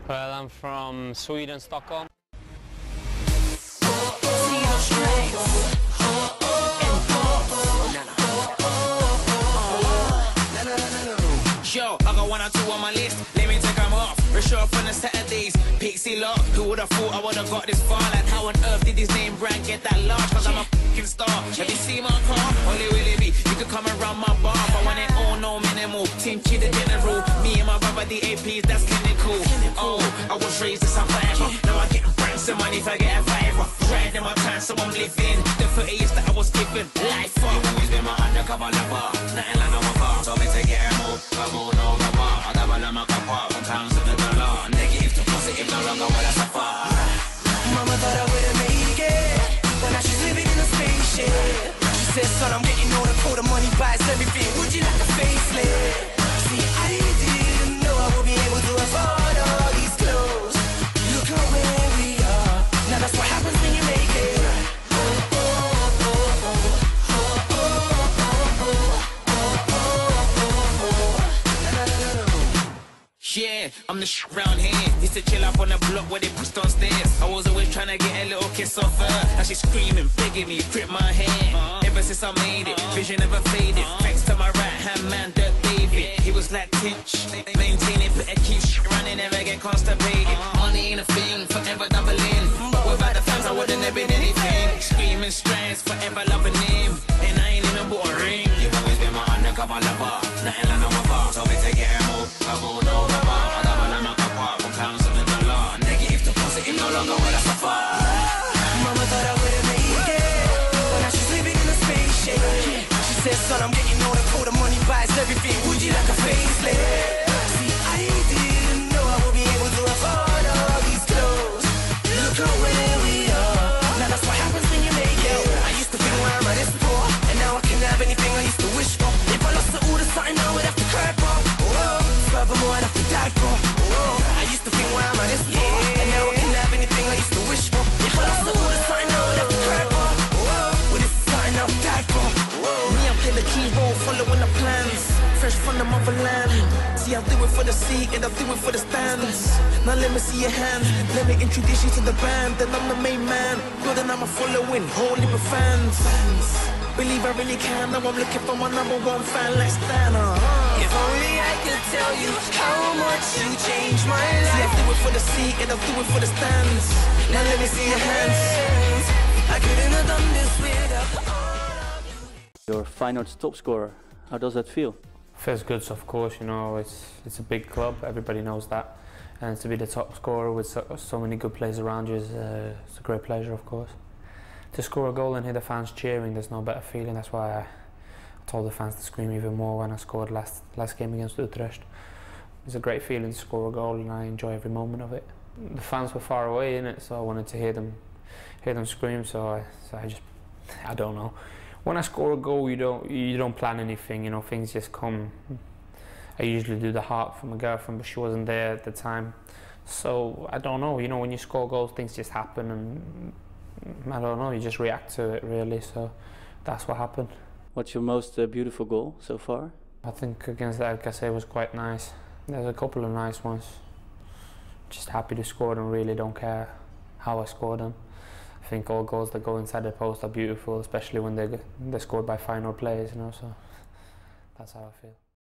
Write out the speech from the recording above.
Well, I'm from Sweden, Stockholm. Yo, I got 1 or 2 on my list, let me take them off. Show up on the Saturdays, Pixie Lock. Who would've thought I would've got this far? Like how on earth did his name brand get that large? Cause I'm a f***ing star. Have you seen my car? Only Willie B, you could come around my bar. But when it all no minimal, Team Chi the general. Me and my brother the APs, that's clinical. Oh, I was raised as a survivor. Now I get brands of money if I get a fiver. Riding my time, so I'm living the 30 years that I was given. Life for always been my undercover lover. Nothing like no one car, so me take it more. I'm on over bar. I double on my car, from pounds to the dollar. Negative to positive, no longer will I suffer. Mama thought I would've made it, but now she's living in a spaceship. She said, son, I'm getting older, cold, the money buys everything. Would you like a facelift? See, I didn't know I would be able to afford all these clothes. Look at where we are. Now that's what happens when you make it. Yeah, I'm the shit round here. Used to chill up on the block where they pushed on stairs. I was always trying to get a little kiss off her. Now she's screaming, begging me, grip my hand. Ever since I made it, vision never faded. Thanks to my right hand man, Dirt David. He was like Tinch, maintaining, better keep shit running, never get constipated. Money ain't a thing, forever doubling. But without the fans, I wouldn't have been anything. Screaming strands, forever loving him. And I ain't even bought a ring. You've always been my undercover lover. Nothing like no one bar, so me take it more. I'm on over. Mama thought I would've made it, but now she's living in a spaceship. She said, son, I'm getting older, cold, the money buys everything. Would you like a facelift? See, I didn't know I would be able to afford all these clothes. Look at where we are. Now that's what happens when you make it. I used to think where I'm at this poor, and now I can have anything I used to wish for. If I lost all the something, I would have to cry for. Furthermore, I'd have to die for. I used to think where I'm at this poor, and now I can have anything I used to wish for. If I lost all the something, I would have to cry for. Well, this is something I'll die for. Me, I'm playing the key role, following the plans. Fresh from the motherland. See, I'll do it for the seat and I'll do it for the stands. Now let me see your hands. Let me introduce you to the band. Then I'm the main man. Good, and I'm a following, whole heap of fans. Believe I really can. Now I'm looking for my #1 fan like Stan. If only I could tell you how much you changed my life. See, I'll do it for the seat and I'll do it for the stands. Now let me see your hands. I couldn't have done this without all of you. You're Feyenoord's top scorer. How does that feel? Feels good, of course. You know, it's a big club. Everybody knows that, and to be the top scorer with so many good players around you is it's a great pleasure, of course. To score a goal and hear the fans cheering, there's no better feeling. That's why I told the fans to scream even more when I scored last game against Utrecht. It's a great feeling to score a goal, and I enjoy every moment of it. The fans were far away in it, so I wanted to hear them scream. So I don't know. When I score a goal, you don't plan anything. You know, things just come. I usually do the heart for my girlfriend, but she wasn't there at the time. So I don't know. You know, when you score goals, things just happen, and I don't know. You just react to it, really. So that's what happened. What's your most beautiful goal so far? I think against the LKC was quite nice. There's a couple of nice ones. Just happy to score them, really don't care how I score them. I think all goals that go inside the post are beautiful, especially when they're scored by Feyenoord players, you know, so that's how I feel.